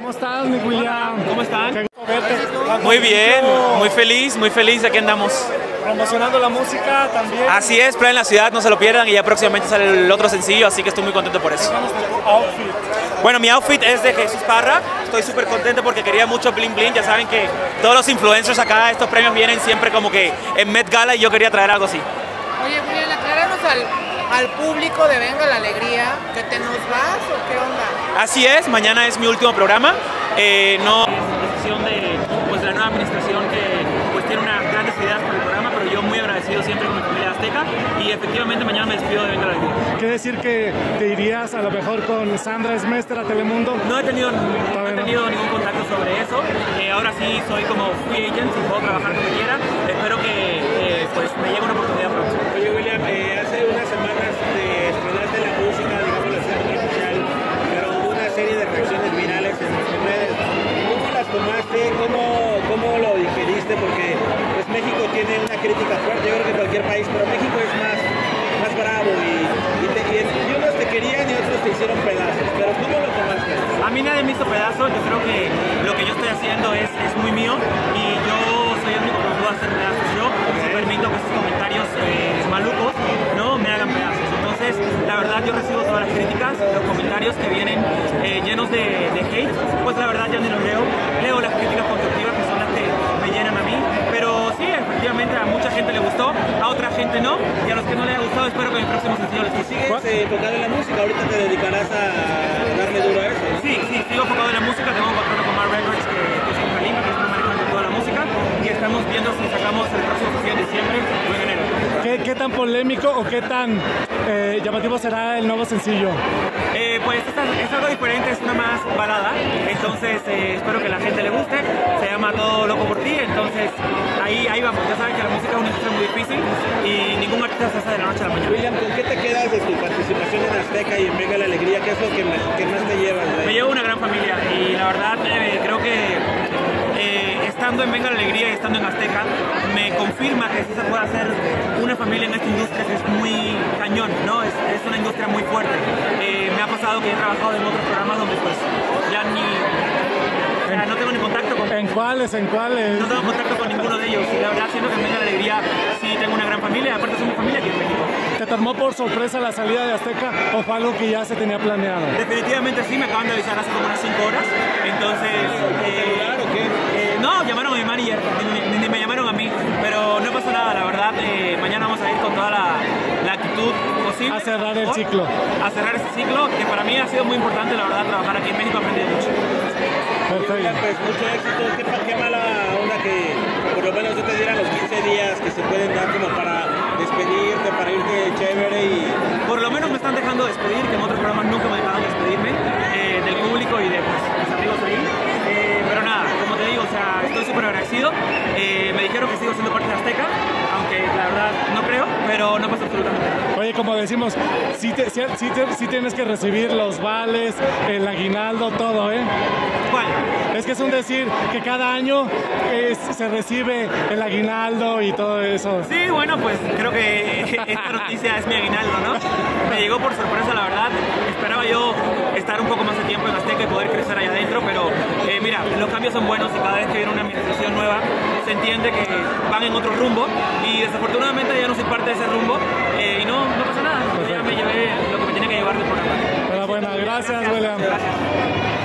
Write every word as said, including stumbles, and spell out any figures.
¿Cómo estás, mi William? ¿Cómo están? Muy bien, muy feliz, muy feliz, aquí andamos. Promocionando la música también. Así es, Play en la ciudad, no se lo pierdan, y ya próximamente sale el otro sencillo, así que estoy muy contento por eso. Outfit. Bueno, mi outfit es de Jesús Parra, estoy súper contento porque quería mucho bling bling, ya saben que todos los influencers acá, estos premios vienen siempre como que en Met Gala y yo quería traer algo así. Oye, Julián, acláranos al, al público de Venga la Alegría, ¿que te nos vas o qué onda? Así es, mañana es mi último programa, eh, no es decisión de pues, la nueva administración que pues, tiene unas grandes ideas para el programa, pero yo muy agradecido siempre con mi familia azteca y efectivamente mañana me despido de Venga la Alegría. ¿Qué decir que te irías a lo mejor con Sandra Smester a Telemundo? No he tenido, no he tenido ningún contacto sobre eso, eh, ahora sí soy como free agent y puedo trabajar como quiera, espero que eh, pues, me llegue una oportunidad pronto. Oye, William, eh, hace unas semanas te estrenaste la música, digamos, la serie oficial, pero hubo una serie de reacciones virales en las redes. ¿Cómo las tomaste? ¿Cómo, cómo lo digeriste? Porque pues, México tiene una crítica fuerte, yo creo que cualquier país, pero México es más, más bravo y, y, te, y, y unos te querían y otros te hicieron pedazos. Pero ¿cómo lo tomaste? A mí nadie me hizo pedazos, yo creo que lo que yo estoy haciendo es, es muy mío y yo soy el único que puedo hacer pedazos. Yo okay. permito que esos comentarios eh, malucos no me hagan pedazos. Entonces, la verdad yo recibo todas las críticas, los comentarios que vienen eh, llenos de, de hate, pues la verdad yo ni los leo. Leo las críticas constructivas que son las que me llenan a mí, pero sí, efectivamente a mucha gente le gustó, a otra gente no, y a los que no les ha gustado espero que en el próximo sencillo les guste. ¿Sigues eh, tocando en la música? ¿Ahorita te dedicarás a darle duro a eso? Sí, sí, sigo enfocado en la música, tengo un contrato con Mar Records que, que es con Kalimba, que está manejando toda la música, y estamos viendo si sacamos el próximo sencillo en diciembre o en enero. ¿Qué, qué tan polémico o qué tan eh, llamativo será el nuevo sencillo? Eh, pues es, es algo diferente, es una más balada, entonces eh, espero que a la gente le guste, se llama Todo Loco por Ti, entonces ahí, ahí vamos, ya saben que la música es una industria muy difícil y ningún artista se hace de la noche a la mañana. William, ¿con qué te quedas de tu participación en Azteca y en Venga la Alegría? ¿Qué es lo que, me, que más te llevas? Me llevo una gran familia y la verdad eh, creo que eh, estando en Venga la Alegría y estando en Azteca me confirma que sí se puede hacer una familia en esta industria que es muy cañón, ¿no? Es, es una industria muy fuerte. Eh, me ha pasado que he trabajado en otros programas donde pues ya ni... O sea, no tengo ni contacto con... ¿En cuáles? ¿En cuáles? No tengo contacto con ninguno de ellos y la verdad siento que en Venga la Alegría sí tengo una gran familia, aparte somos familia aquí en México. ¿Te tomó por sorpresa la salida de Azteca o fue algo que ya se tenía planeado? Definitivamente sí, me acaban de avisar hace como unas cinco horas, entonces... Eh, ¿Claro o qué? Eh, no, llamaron a mi manager, ni, ni me llamaron a mí, pero no pasa nada, la verdad, eh, mañana vamos a ir con toda la, la actitud posible. A cerrar el ciclo. A cerrar este ciclo, que para mí ha sido muy importante, la verdad, trabajar aquí en México, aprendí mucho. Perfecto. Pues mucho éxito, qué, qué mala onda que por lo menos yo te diera los quince días que se pueden dar como para despedirte, para irte chévere y... Por lo menos me están dejando despedir, que en otros programas nunca me dejaron despedirme, eh, del público y de pues, mis amigos ahí. Eh, pero nada, como te digo, o sea, estoy súper agradecido. Eh, me dijeron que sigo siendo parte de Azteca, aunque la verdad no creo, pero no pasa absolutamente nada. Oye, como decimos, sí, te, sí, sí, te, sí tienes que recibir los vales, el aguinaldo, todo, ¿eh? ¿Cuál? Es que es un decir que cada año es, se recibe el aguinaldo y todo eso. Sí, bueno, pues creo que esta noticia es mi aguinaldo, ¿no? Me llegó por sorpresa, la verdad. Esperaba yo estar un poco más de tiempo en Azteca y poder crecer allá adentro, pero eh, mira, los cambios son buenos y cada vez que viene una administración nueva se entiende que van en otro rumbo y desafortunadamente ya no soy parte de ese rumbo eh, y no, no pasa nada. Yo ya me llevé lo que me tenía que llevar del programa. Pero bueno, gracias, gracias, William. Gracias.